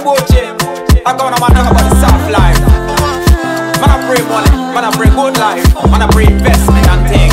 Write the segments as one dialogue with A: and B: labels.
A: Bucci. I gonna man talk about the soft life. Man I bring money, man I bring good life, man I bring investment and things.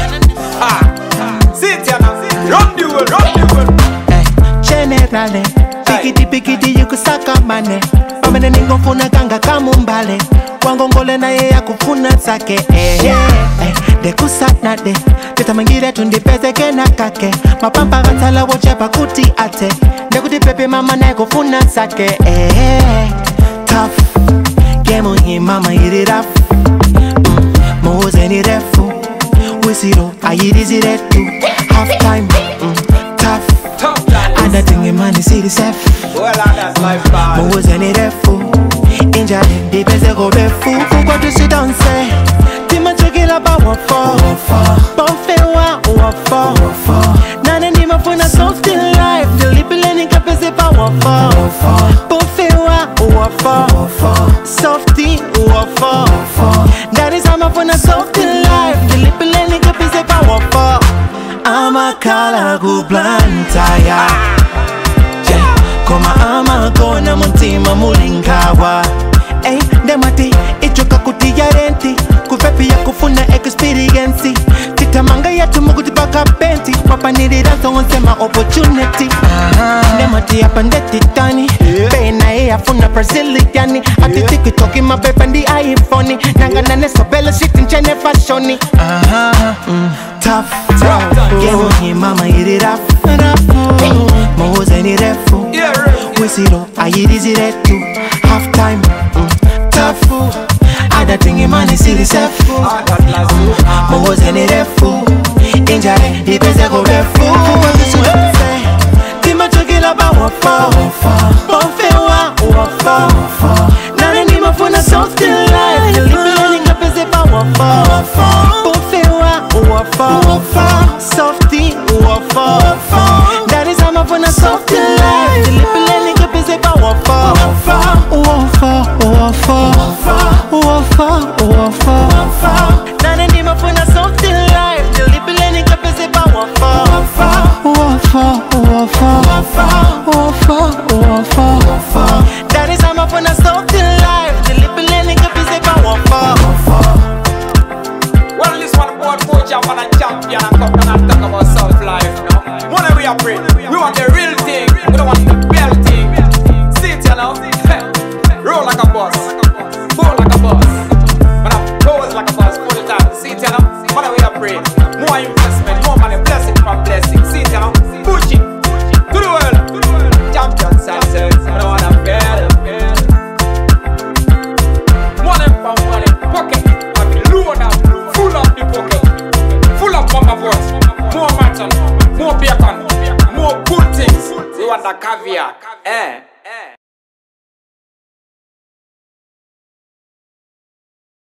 A: Sit here now, run the world, run the world.
B: Generale, pikiti you kusaka mane. Pamene ningo funa kanga kamumbale. Wangongole na ye ya kufuna sake. De kusatna de. Teta mangire tundipeze kena kake. Mapampa gatala wochepa kuti ate. De kuti pepe mama na kufuna sake. Tough. Game him mama hit it off. Moze ni refu. Wisiro ayirizi retu. Half time. Tough. Ada tingi mani siri sef.
A: Well, that's my bad.
B: Moze ni refu. Inja dipeze go befu. Fuko tu si danse. Tima chokila ba wofo. Bonfewa wofo. Nane ni mafuna soft in life. Dilipile ni kapese pa wofo. Bonfewa wofo. Softy wofo. That is how mafuna soft in life. Dilipile ni kapese pa wofo. Ama kala kublantaya. Koma ama kona muntima mulingawa. Demati ichoka kutia renti. Kufepi ya kufuna experience. Titamanga ya tumukuti baka benti. Wapa niriranso onsema opportunity. Demati ya pandeti tani. Pena ya funa Braziliani. Ati tiki toki mapepa ndi iPhone. Nanga nane sobela shit nchene fashoni. Tough. Gemo hi mama hiri rafu. Moze ni refu. Wisiro ayirizi retu. Half time. Tough. Ada tingi mani siri sefu. Moze ni refu. Injare ipeze go befu. Tima chokila ba wofo. Bonfewa wofo. Nane ni mafuna soft in life. Libele ninga peze ba wofo. Bonfewa wofo. Softy wofo. That is how mafuna soft in life. Libele ninga peze ba wofo. Wofo. Nane ni mafuna soft in life. Libele ninga peze ba wofo. That is how mafuna soft in life. Libele ninga peze ba wofo.
A: Well, this one about Bucci, I'm a champion and come down and talk about soft life, no? Money we are bring, we want the real thing, we don't want the bell thing. See it, you know? Roll like a boss, pull like a boss. But I pose like a boss full time. See it, you know? Money we are bring, more investment, more money, blessing from blessing. See it, you know? Bucci, to the world, champion success, I don't want to fail. Money from money, pocket, I be load up. Full of the pocket, full of bomber boats, more mutton, more bacon, more good things. We want the caviar,